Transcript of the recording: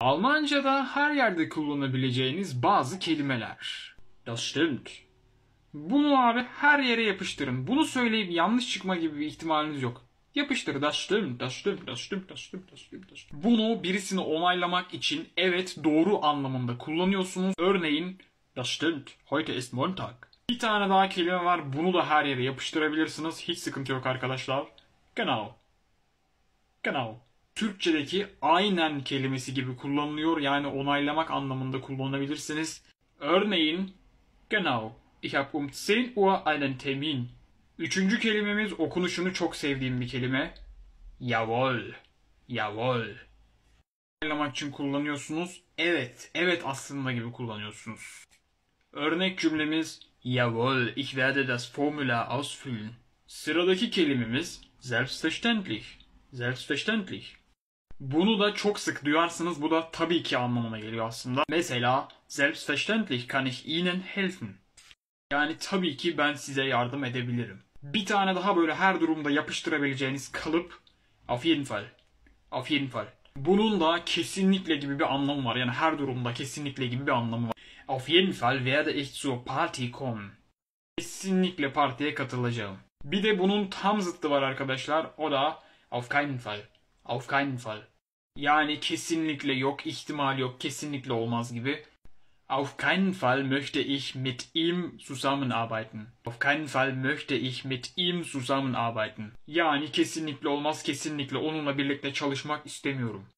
Almanca'da her yerde kullanabileceğiniz bazı kelimeler. Das stimmt. Bunu abi her yere yapıştırın. Bunu söyleyip yanlış çıkma gibi bir ihtimaliniz yok. Yapıştır. Das stimmt, das stimmt, das stimmt, das stimmt, das stimmt, das stimmt. Bunu birisini onaylamak için evet doğru anlamında kullanıyorsunuz. Örneğin das stimmt, heute ist Montag. Bir tane daha kelime var. Bunu da her yere yapıştırabilirsiniz. Hiç sıkıntı yok arkadaşlar. Genau. Genau. Türkçedeki aynen kelimesi gibi kullanılıyor. Yani onaylamak anlamında kullanabilirsiniz. Örneğin genau. Ich habe um 10 Uhr einen Termin. Üçüncü kelimemiz okunuşunu çok sevdiğim bir kelime. Jawohl. Jawohl. Onaylamak için kullanıyorsunuz. Evet. Evet aslında gibi kullanıyorsunuz. Örnek cümlemiz Jawohl, ich werde das Formular ausfüllen. Sıradaki kelimemiz selbstverständlich. Selbstverständlich. Bunu da çok sık duyarsınız. Bu da tabii ki anlamına geliyor aslında. Mesela selbstverständlich kann ich Ihnen helfen. Yani tabii ki ben size yardım edebilirim. Bir tane daha böyle her durumda yapıştırabileceğiniz kalıp auf jeden Fall. Auf jeden Fall. Bunun da kesinlikle gibi bir anlamı var. Yani her durumda kesinlikle gibi bir anlamı var. Auf jeden Fall werde ich zur Party kommen. Kesinlikle partiye katılacağım. Bir de bunun tam zıttı var arkadaşlar. O da auf keinen Fall. Auf keinen Fall. Yani kesinlikle yok, ihtimal yok, kesinlikle olmaz gibi. Auf keinen Fall möchte ich mit ihm zusammenarbeiten. Auf keinen Fall möchte ich mit ihm zusammenarbeiten. Yani kesinlikle olmaz, kesinlikle onunla birlikte çalışmak istemiyorum.